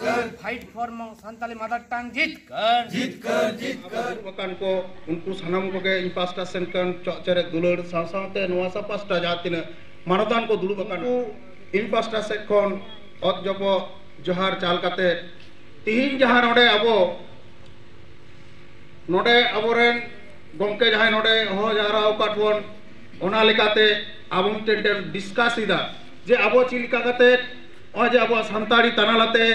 fight for Santali mother tongue जीतकर बकान को उनको सनम को के पास्टा सेनकन चरे दुलड़ सासाते नवासा पास्टा जातिन मानतान को दुलु बकान इन पास्टा से कोन और जब जोहार चाल काते तीन जहां नोडे अबो नोडे अबोरेन गोंके जहां नोडे हो जारा काटवन ओना लेकाते अब टेंटेन डिस्कस इदा जे अबो चिलिका काते ओ जे अबो संताड़ी तनालाते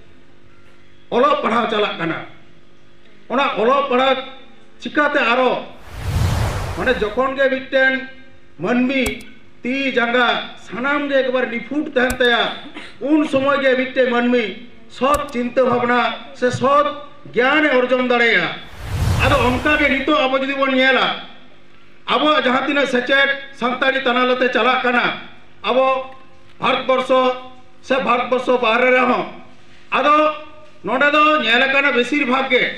ओलो पढ़ा चला कना ओना ओलो पढ़ा चिकाते आरो माने जखन गे मिटन मनमी ती जंगा सानाम गे एकबार निफुट तहन तया उन समय गे मिटे मनमी सत चिंता भावना से सत ज्ञान अर्जन दाड़ेया आदो ओनका गे नितो अब जदि बन नेला अब जहां तिना सेचेट संताड़ी तनालते चला कना अब भारतवर्ष से भारतवर्ष बाहर रह आदो नोडे दो नेला बेसिर भाग के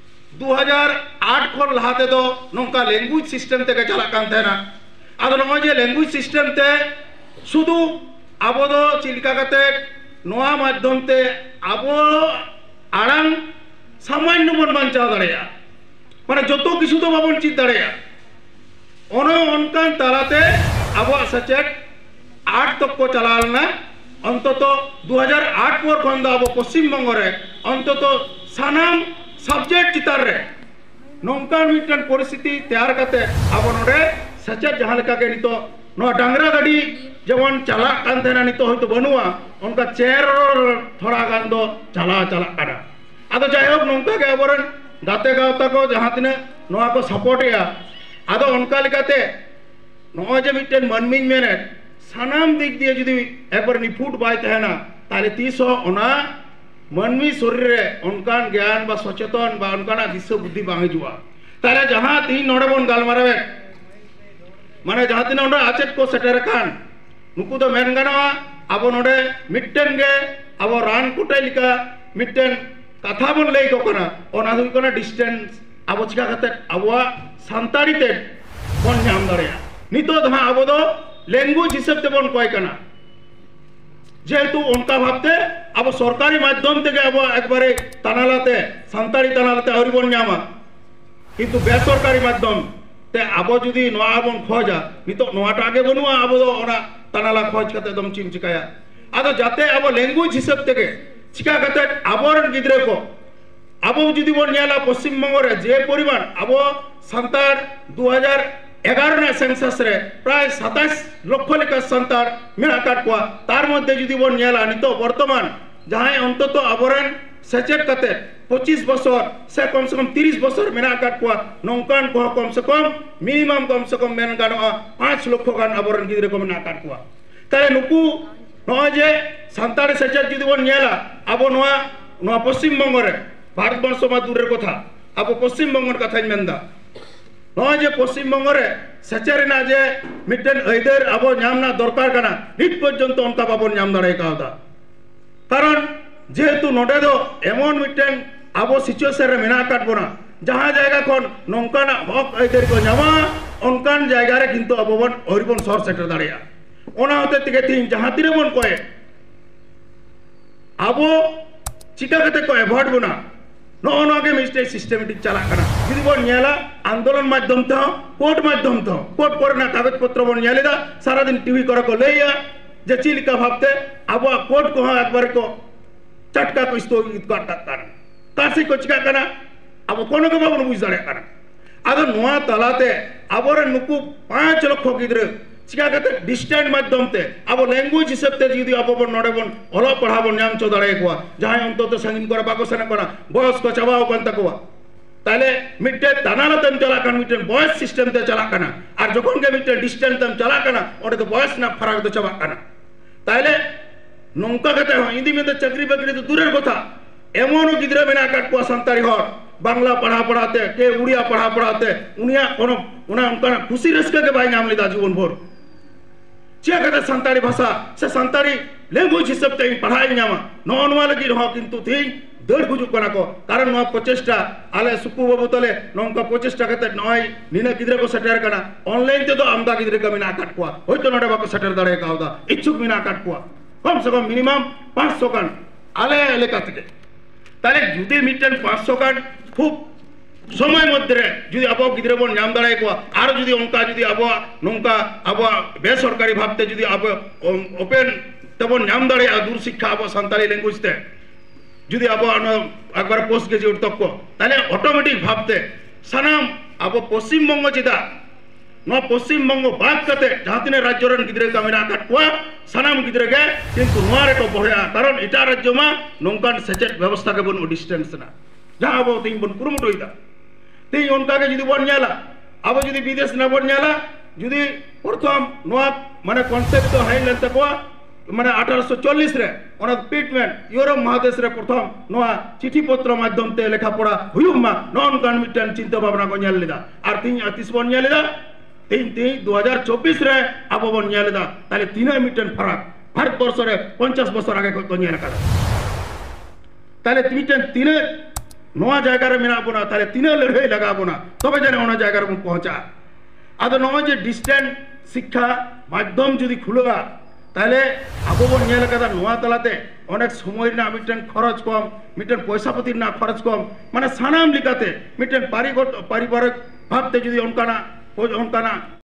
2008 खन लहाते दो नोंका लैंग्वेज सिस्टम ते चला कान थेना आदो नो जे लैंग्वेज सिस्टम ते शुधु आबो दो चिलका काते नोआ माध्यम ते आबो आड़ांग सामान्य बन बांचा दाड़ेया माने जतो किछु तो बाबन चित दाड़ेया ओनो ओनकान तालाते आबो सचेट 8 तक को चलालना अंतत 2008 पर खन दा आबो पश्चिम बंग रे अंतत सानाम सब्जेक्ट चितार रे नोंकान मिटन परिस्थिति तैयार काते आबो नोडे सचेट जहां लेका के नितो नो डांगरा गाड़ी जेवन चला कान थेना नितो होयतो बनुआ उनका चेयर थोड़ा गान दो चला काना आदो जायहोक नोंका के आबोरन गाते गावता को जहां तिने नोआ को सपोर्ट या आदो उनका लेकाते नो जे मिटन मनमिन मेने सानाम दिक दिए जदि एकबार निफुट बाय तहना ताले तीसो ओना मनमी शरीर रे उनकान ज्ञान बा सचेतन बा उनकाना दिशा बुद्धि बांग हिजुआ ताले जहां तीन नोडे बन गालमारावे माने जहां तीन नोडे आचेत को सेटर कान नुकु दो मेन गानवा अब नोडे मिटन गे अब रान कुटे लिका मिटन कथा बन लई को कना ओना हुई कना डिस्टेंस अब चिका कते अबवा संताड़ी ते बन नाम दाड़ेया नितो दहा अब दो लैंग्वेज हिसाब ते बन कोय कना जेहेतु उनका भाबते अब सरकारी माध्यम ते अब एकबारे तनालाते संताड़ी तनालाते और बन नामा किंतु बेसरकारी माध्यम ते अब जुदी नोआ बन खोजा नितो नोआटा आगे बनुआ अब दो ओना तनाला खोज कते दम चिम चिकाया आदो जाते अब लैंग्वेज हिसाब ते चिका कते आबोरन गिद्रे को अब जुदी बन नेला पश्चिम बंग रे जे परिमाण अब संतार 2011 ना सेंसस रे प्राय 27 लाख लेका संतार मेना काट को तार मध्य जुदी बन नेला नितो वर्तमान जहां अंतत आबोरन सेचेट कते 25 बছর से कम 30 बছর मेना काट को नौकान को कम से कम मेन गानो 5 लाख गान आबोरन गिद्रे को मेना काट को ताले नुकु नो जे संताड़ी सेचेट जुदी बन नेला अब नोआ पश्चिम बंग रे भारतवर्ष मा दूर कथा अब पश्चिम बंग कथा मेनदा नो जे पश्चिम बंग रे सेचेर ना जे मिटन अइदर अब नामना दरकार कना नित पर्यंत उनका बाबन नाम दाड़े कादा कारण जेहेतु नोडे दो एमन मिटन अब सिचुएशन रे मेना काट बना जहां जायगा खन नोंकाना हक अइदर को नामा उनकान जायगा रे किंतु अब बन औरबन सर सेटर दाड़ेया ओना होते तिगे तीन जहां तिरे बन कोए अब चिका कते को अवॉइड बना नो के मिस्टेक सिस्टमेटिक चला कना जदि बन नेला आंदोलन माध्यम तो कोर्ट माध्यम तो कोर्ट करना कागज पत्र बन नेलेदा सारा दिन टीवी कर को लेया जे चिलिका भाबते अब कोर्ट को एकबार को चटका को इस्तो काटा कना कासी को चिका कना अब कोनो के बाबन बुझ दाड़े कना आदो नोआ तलाते आबोरे नुकु 5 लाख गिद्रे चिका कते डिस्टेंस माध्यम ते अब लैंग्वेज हिसाब ते जदि अब बन नोडे बन ओला पढ़ाबन नाम चो दाड़े को जहां अंतत संगिन कर बाको सने कना बॉयस को चबाओ बन तको ताले मिटे तनाला तम चला कन मिटे बॉयस सिस्टम ते चला कना और जखन के मिटे डिस्टेंस तम चला कना ओडे तो बॉयस ना फराक तो चबा कना ताले नोंका कते हिंदी में तो चक्री बकरी तो दूरेर कथा एमन गिद्रे मेना काट को संतारी हर बांग्ला पढ़ाते के उड़िया पढ़ाते उनिया कोनो उना उनका खुशी रस्के के भाई नाम लेदा जीवन भर चिया कते संताड़ी भाषा से संताड़ी लैंग्वेज हिसाब ते पढ़ाई नामा नोनवा लगी रहो किंतु थी दड़ गुजु कना को कारण नो प्रचेष्टा आले सुकु बाबू तले नोंका प्रचेष्टा कते नय निना गिद्रे को सेटर कना ऑनलाइन ते तो आमदा गिद्रे का मिना काट को होयतो नडे बाको सेटर दाड़े कावदा इच्छुक मिना काट को कम से कम मिनिमम 500 कान আলে এলাকা থেকে তাহলে যদি মিটেন 500 কার্ড খুব সময় মধ্যে যদি আবো গিদ্রে বন নাম দাঁড়ায় কোয়া আর যদি অঙ্কা যদি আবো নৌকা আবো বেসরকারি ভাবতে যদি আবো ওপেন তেমন নাম দাঁড়ায় দূর শিক্ষা আবো সান্তালি ল্যাঙ্গুয়েজতে যদি আবো একবার পোস্ট গ্রাজুয়েট তক তাহলে অটোমেটিক ভাবতে সানাম আবো পশ্চিমবঙ্গ চিতা ᱱᱚᱣᱟ ᱯᱚᱥᱪᱤᱢ ᱵᱚᱝᱜᱚ ᱵᱟᱫ ᱠᱟᱛᱮ ᱡᱟᱦᱟᱸ ᱛᱤᱱᱟᱹᱜ ᱨᱟᱡᱽᱡᱚ ᱨᱮᱱ ᱜᱤᱫᱽᱨᱟᱹ ᱠᱚ ᱢᱮᱱᱟᱜ ᱟᱠᱟᱫ ᱠᱚᱣᱟ ᱥᱟᱱᱟᱢ ᱜᱤᱫᱽᱨᱟᱹ ᱜᱮ ᱠᱤᱱᱛᱩ ᱱᱚᱣᱟ ᱨᱮᱠᱚ ᱵᱚᱲᱦᱮᱜᱼᱟ ᱠᱟᱨᱚᱱ ᱮᱴᱟᱜ ᱨᱟᱡᱽᱡᱚ ᱢᱟ ᱱᱚᱝᱠᱟᱱ ᱥᱮᱪᱮᱫ ᱵᱮᱵᱚᱥᱛᱷᱟ ᱜᱮᱵᱚᱱ ᱰᱤᱥᱴᱮন্স ᱱᱟ ᱡᱟᱦᱟᱸ ᱟᱵᱚ ᱛᱮᱦᱮᱧ ᱵᱚᱱ ᱠᱩᱨᱩᱢᱩᱴᱩᱭᱮᱫᱟ ᱛᱮᱦᱮᱧ ᱚᱱᱠᱟᱜᱮ ᱡᱩᱫᱤ ᱵᱚᱱ ᱧᱮᱞᱟ ᱟᱵᱚ ᱡᱩᱫᱤ ᱵᱤᱫᱮᱥ ᱨᱮᱱᱟᱜ ᱵᱚᱱ ᱧᱮᱞᱟ ᱡᱩᱫᱤ ᱯᱨᱚᱛᱷᱚᱢ ᱱᱚᱣᱟ ᱢᱟᱱᱮ ᱠᱚᱱᱥᱮᱯᱴ ᱫᱚ ᱦᱮᱡ ᱞᱮᱱ ᱛᱟᱠᱚᱣᱟ মানে 1840 রে ওনা পিটমেন্ট ইউরোপ মহাদেশ রে প্রথম নোয়া চিঠিপত্র মাধ্যমতে লেখাপড়া হুইউমা নন কনমিটেন্ট চিন্তা ভাবনা কো ñel লিদা আর তিন আতিস বন ñel লিদা তিন 2024 রে আবো বন ñel লিদা তাহলে 3 মিটার ফারাক ভারতবর্ষ রে 50 বছর আগে কো ñel কাদা তাহলে মিটার 3 নোয়া জায়গা রে মেনা বনা তাহলে 3 লড়াই লাগাবো না তবে জানে ওনা জায়গা রে পৌঁছা আদো নয় যে ডিস্টেন্স শিক্ষা মাধ্যম যদি খুলবা তাহলে আবো বন ñel কাদা নোয়া তলাতে অনেক সময় না মিটার খরচ কম মিটার পয়সা পাতি না খরচ কম মানে সানাম লিকাতে মিটার পারিবারিক ভাবতে যদি অনকানা